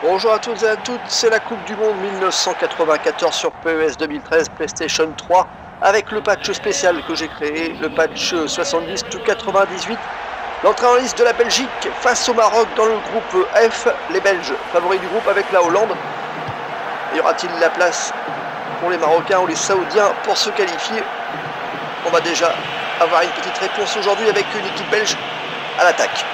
Bonjour à tous et à toutes, c'est la Coupe du Monde 1994 sur PES 2013 PlayStation 3 avec le patch spécial que j'ai créé, le patch 70-98. L'entrée en liste de la Belgique face au Maroc dans le groupe F, les Belges favoris du groupe avec la Hollande. Y aura-t-il la place pour les Marocains ou les Saoudiens pour se qualifier? On va déjà avoir une petite réponse aujourd'hui avec une équipe belge à l'attaque.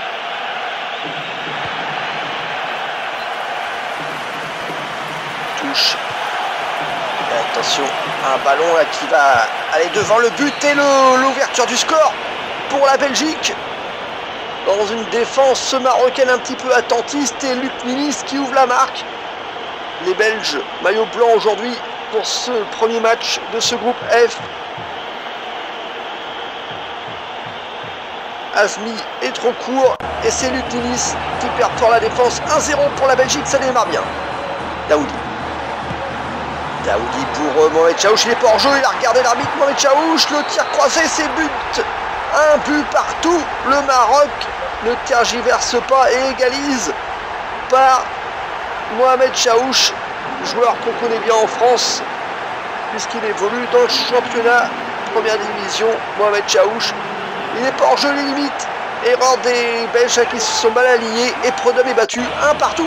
Touche. Et attention, un ballon là qui va aller devant le but et l'ouverture du score pour la Belgique. Dans une défense marocaine un petit peu attentiste et Luc Nilis qui ouvre la marque. Les Belges, maillot blanc aujourd'hui pour ce premier match de ce groupe F. Azmi est trop court et c'est Luc Nilis qui perd fort la défense. 1-0 pour la Belgique, ça démarre bien. Daoudi pour Mohamed Chaouch, il est pas hors jeu, il a regardé l'arbitre. Mohamed Chaouch, le tir croisé, c'est but. Un but partout. Le Maroc ne tergiverse pas et égalise par Mohamed Chaouch, joueur qu'on connaît bien en France puisqu'il évolue dans le championnat première division. Mohamed Chaouch, il n'est pas hors jeu les limites. Erreur des Belges qui se sont mal alignés et Prodom est battu 1 partout.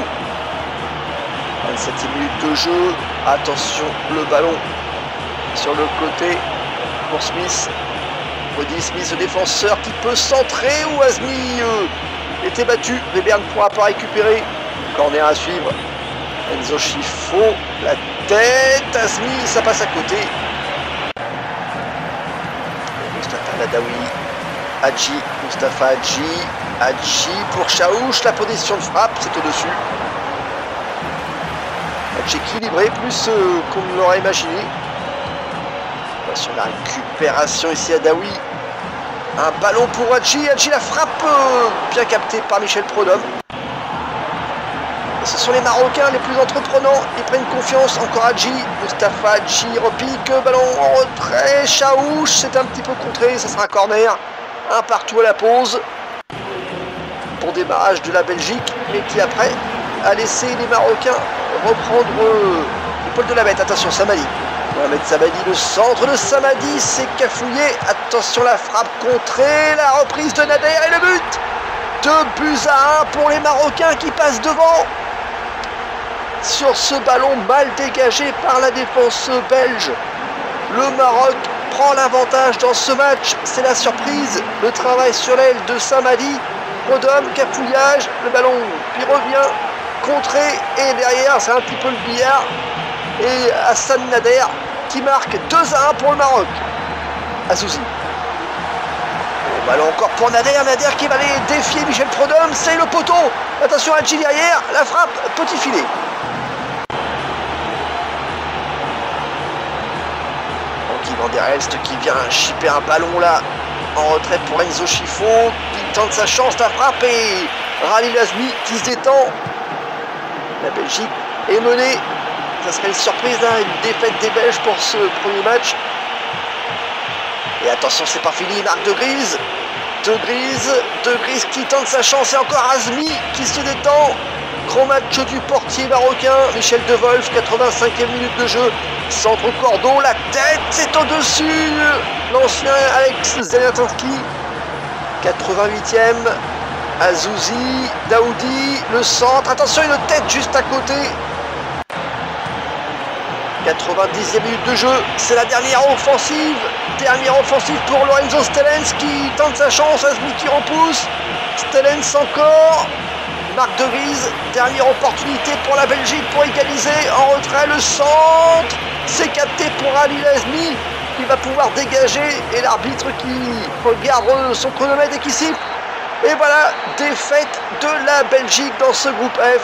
27e minute de jeu. Attention, le ballon sur le côté pour Smith. Brody Smith, le défenseur qui peut centrer ou Azmi était battu. Weber ne pourra pas récupérer. Corner à suivre. Enzo Schifo, la tête. Azmi, ça passe à côté. Mustafa Ladawi. Mustafa Hadji pour Chaouch. La position de frappe, c'est au-dessus. Match équilibré plus qu'on ne l'aurait imaginé. Sur la récupération ici à Daoui. Un ballon pour Hadji. Hadji la frappe bien captée par Michel Prodom. Et ce sont les Marocains les plus entreprenants. Ils prennent confiance. Encore Hadji. Mustafa Hadji repique. Ballon en retrait. Chaouch. C'est un petit peu contré. Ça sera un corner. Un partout à la pause. Pour démarrage de la Belgique. Mais qui après a laissé les Marocains reprendre l'épaule de la bête. Attention, Samadi. Mohamed Samadi, le centre de Samadi, c'est cafouillé. Attention, la frappe contrée, la reprise de Nader et le but. 2-1 pour les Marocains qui passent devant. Sur ce ballon mal dégagé par la défense belge. Le Maroc prend l'avantage dans ce match. C'est la surprise. Le travail sur l'aile de Samadi. Prodom, cafouillage, le ballon puis revient. Contré et derrière c'est un petit peu le billard et Hassan Nader qui marque 2-1 pour le Maroc. Azouzi. Bon, ballon encore pour Nader qui va aller défier Michel Prodom, c'est le poteau. Attention à Hadji derrière, la frappe, petit filet. Anki Van der Elst qui vient chipper un ballon là en retrait pour Enzo Schifo qui tente sa chance, la frappe et Rally Azmi qui se détend. La Belgique est menée. Ça serait une surprise, hein, une défaite des Belges pour ce premier match. Et attention, c'est pas fini. Marc De Grise. De Grise qui tente sa chance. Et encore Azmi qui se détend. Grand match du portier marocain. Michel De Wolf, 85e minute de jeu. Centre cordon. La tête, c'est au-dessus. L'ancien Alex Zeliatinski. 88e. Azouzi, Daoudi, le centre, attention une tête juste à côté. 90e minute de jeu, c'est la dernière offensive pour Lorenzo Stellens qui tente sa chance, Azmi qui repousse, Stellens encore, Marc De Vries, dernière opportunité pour la Belgique pour égaliser, en retrait le centre, c'est capté pour Ali Azmi qui va pouvoir dégager et l'arbitre qui regarde son chronomètre et qui siffle. Et voilà, défaite de la Belgique dans ce groupe F.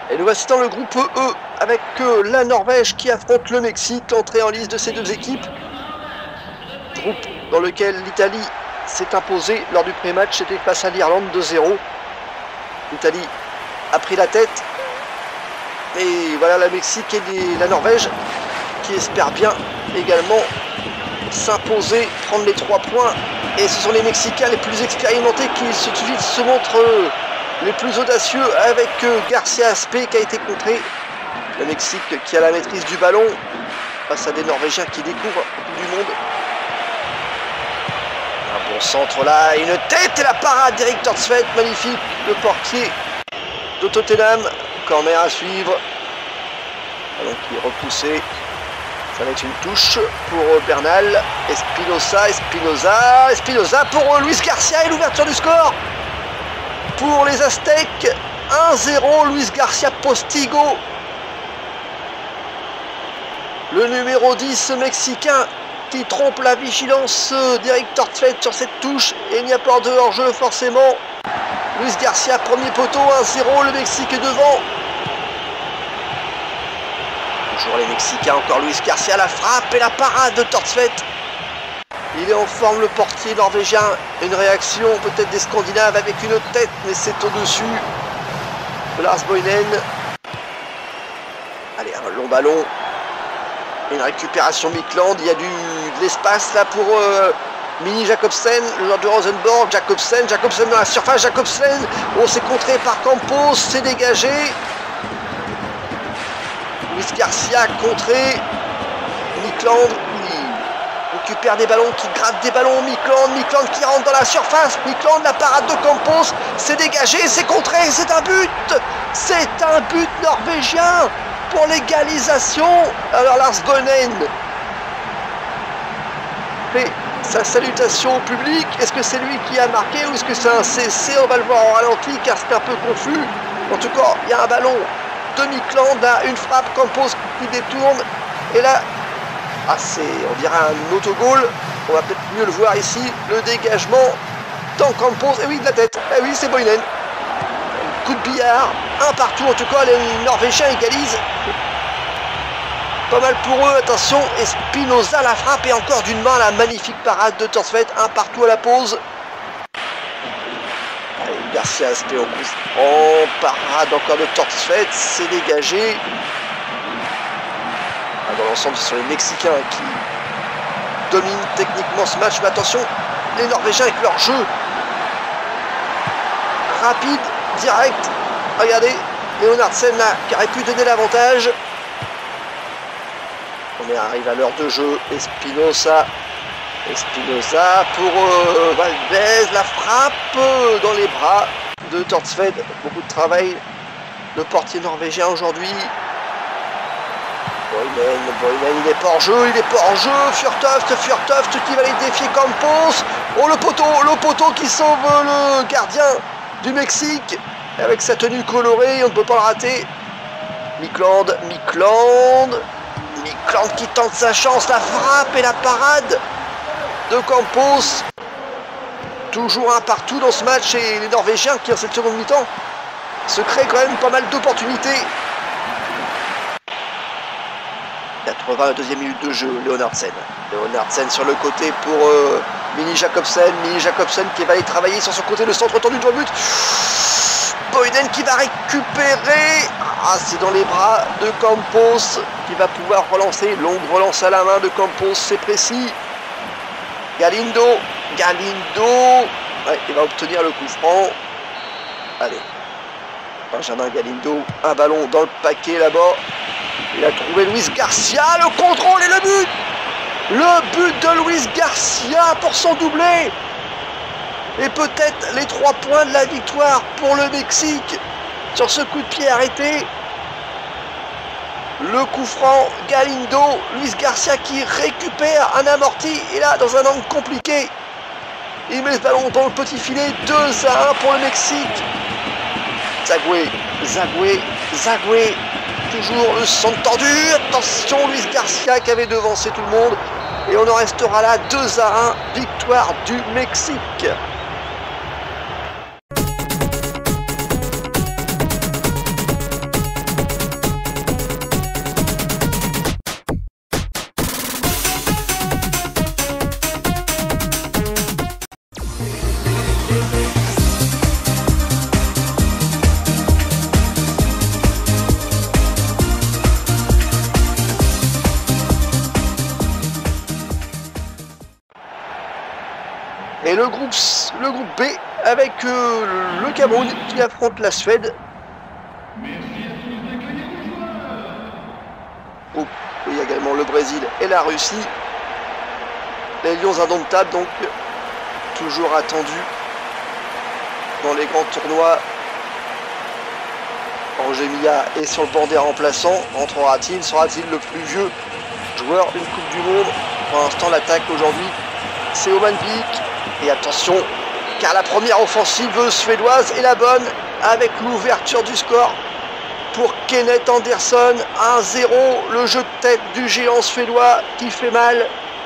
Et nous voici dans le groupe E avec la Norvège qui affronte le Mexique, l'entrée en liste de ces deux équipes. Groupe dans lequel l'Italie s'est imposée lors du pré-match, c'était face à l'Irlande 2-0. L'Italie a pris la tête. Et voilà la Mexique et la Norvège qui espèrent bien également s'imposer, prendre les 3 points. Et ce sont les Mexicains les plus expérimentés qui se montrent les plus audacieux avec Garcia Aspe qui a été contré. Le Mexique qui a la maîtrise du ballon face à des Norvégiens qui découvrent du monde. Un bon centre là, une tête et la parade d'Erik Thorstvedt, magnifique, le portier de Tottenham. Corner à suivre. Ballon qui est repoussé. Ça va être une touche pour Bernal. Espinosa pour Luis Garcia et l'ouverture du score pour les Aztèques. 1-0, Luis Garcia Postigo. Le numéro 10 mexicain qui trompe la vigilance d'Erik Thorstvedt sur cette touche. Et il n'y a pas de hors-jeu forcément. Luis Garcia, premier poteau, 1-0, le Mexique est devant. Toujours les Mexicains, encore Luis Garcia, la frappe et la parade de Thorstvedt. Il est en forme le portier norvégien. Une réaction peut-être des Scandinaves avec une tête, mais c'est au-dessus de Lars Bohinen. Allez, un long ballon. Une récupération Mikland. Il y a de l'espace là pour Mini Jacobsen, le joueur de Rosenborg. Jacobsen dans la surface. Jacobsen, on s'est contré par Campos, c'est dégagé. Luis Garcia contré. Mikland qui récupère des ballons, qui gratte des ballons. Mikland qui rentre dans la surface. Mikland, la parade de Campos, c'est dégagé, c'est contré, c'est un but. C'est un but norvégien pour l'égalisation. Alors Lars Bohinen fait sa salutation au public. Est-ce que c'est lui qui a marqué ou est-ce que c'est un CC? On va le voir en ralenti car c'est un peu confus. En tout cas, il y a un ballon de Mikland, là, une frappe, Campos qui détourne. Et là, on dirait un autogol. On va peut-être mieux le voir ici. Le dégagement dans Campos. Et oui, de la tête. Et oui, c'est Bohinen. Coup de billard. Un partout. En tout cas, les Norvégiens égalisent. Pas mal pour eux. Attention. Espinosa, la frappe. Et encore d'une main, la magnifique parade de Thorstvedt. Un partout à la pause. Allez, Garcia Aspe au coup. En parade encore de Thorstvedt. C'est dégagé. Dans l'ensemble, ce sont les Mexicains qui dominent techniquement ce match. Mais attention, les Norvégiens avec leur jeu rapide, direct. Regardez, Leonardsen là, qui aurait pu donner l'avantage. On arrive à l'heure de jeu. Espinosa pour Valdez. La frappe dans les bras de Thorstvedt. Beaucoup de travail. Le portier norvégien aujourd'hui. Bohinen, il est pas en jeu, Fjørtoft qui va aller défier Campos. Oh, le poteau qui sauve le gardien du Mexique avec sa tenue colorée, on ne peut pas le rater. Mikland qui tente sa chance, la frappe et la parade de Campos. Toujours un partout dans ce match et les Norvégiens qui en cette seconde mi-temps se créent quand même pas mal d'opportunités. 82e minute de jeu, Leonardsen sur le côté pour Mini Jacobsen qui va aller travailler sur son côté, le centre tendu devant le but. Bohinen qui va récupérer. C'est dans les bras de Campos qui va pouvoir relancer. Longue relance à la main de Campos, c'est précis. Galindo. Ouais, il va obtenir le coup franc. Allez. Benjamin Galindo, un ballon dans le paquet là-bas. Il a trouvé Luis Garcia, le contrôle et le but. Le but de Luis Garcia pour son doublé. Et peut-être les 3 points de la victoire pour le Mexique sur ce coup de pied arrêté. Le coup franc, Galindo, Luis Garcia qui récupère un amorti. Et là, dans un angle compliqué, il met ce ballon dans le petit filet. 2-1 pour le Mexique. Zagué. Toujours le centre tendu. Attention, Luis Garcia qui avait devancé tout le monde. Et on en restera là, 2-1. Victoire du Mexique. le groupe B avec le Cameroun qui affronte la Suède. Oh, il y a également le Brésil et la Russie. Les Lions indomptables, donc toujours attendus dans les grands tournois. Roger Milla est sur le banc des remplaçants. Entrera-t-il? Sera-t-il le plus vieux joueur d'une Coupe du Monde? Pour l'instant, l'attaque aujourd'hui, c'est Oman Bik. Et attention, car la première offensive suédoise est la bonne, avec l'ouverture du score pour Kenneth Anderson. 1-0, le jeu de tête du géant suédois qui fait mal.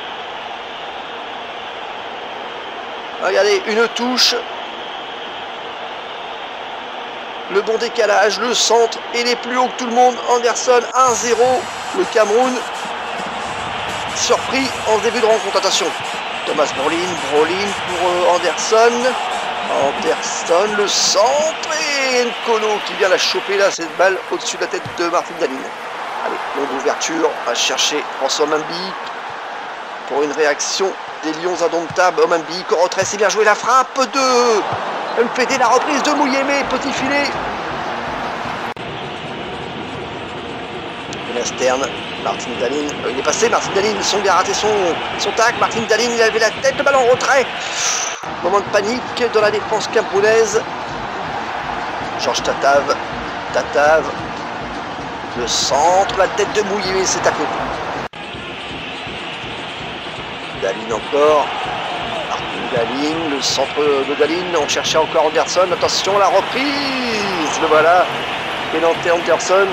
Regardez, une touche. Le bon décalage, le centre, et les plus haut que tout le monde. Anderson, 1-0. Le Cameroun, surpris en début de rencontre. Attention, Thomas Brolin pour Anderson. Anderson, le centre, et N'Kono qui vient la choper là, cette balle au-dessus de la tête de Martin Dahlin. Allez, longue ouverture, à chercher François Oman Bik pour une réaction des Lions indomptables. Oman Bik au retrait, c'est bien joué, la frappe de MPD, la reprise de Mouyemé, petit filet. De la Sterne, Martin Dahlin, il est passé, Martin Dahlin, son bien raté son tac. Martin Dahlin, il avait la tête, le ballon en retrait. Moment de panique dans la défense camerounaise. Georges Tatav, le centre, la tête de Mouyemé, c'est à côté. Dahlin encore. Dahlin, le centre de Dahlin, on cherchait encore Anderson, attention la reprise, le voilà, Kenneth Anderson.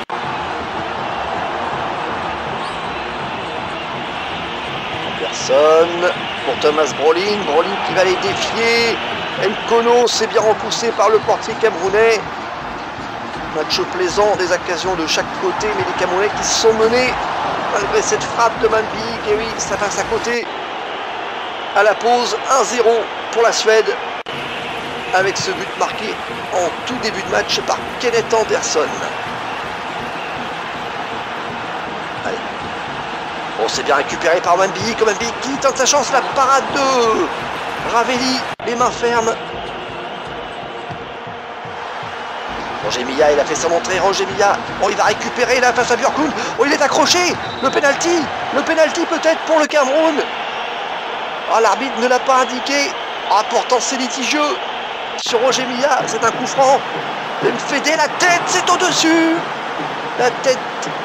Pour Thomas Brolin qui va les défier. N'Kono s'est bien repoussé par le portier camerounais. Match plaisant, des occasions de chaque côté, mais les Camerounais qui se sont menés malgré cette frappe de Oman Bik. Et oui, ça passe à côté. À la pause, 1-0 pour la Suède, avec ce but marqué en tout début de match par Kenneth Anderson. Allez. Bon, c'est bien récupéré par Oman Bik qui tente sa chance, la parade de Ravelli, les mains fermes. Roger Milla, il a fait sa montrée, Roger Milla, oh, il va récupérer là face à Björklund, oh, il est accroché, le penalty peut-être pour le Cameroun. Ah, l'arbitre ne l'a pas indiqué. Ah, pourtant c'est litigieux. Sur Roger Milla, c'est un coup franc. M'Fédé, la tête, c'est au-dessus. La tête.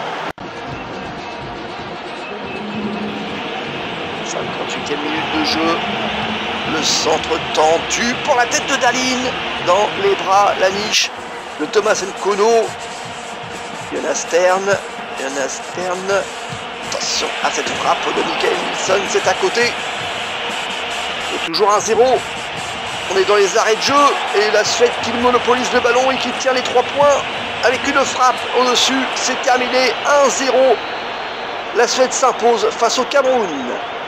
58e minute de jeu. Le centre tendu pour la tête de Dahlin. Dans les bras, la niche de Thomas N'Kono. Jonas Stern. Attention à cette frappe de Mikael Nilsson, c'est à côté. Et toujours 1-0. On est dans les arrêts de jeu et la Suède qui monopolise le ballon et qui tient les 3 points avec une frappe au-dessus. C'est terminé, 1-0. La Suède s'impose face au Cameroun.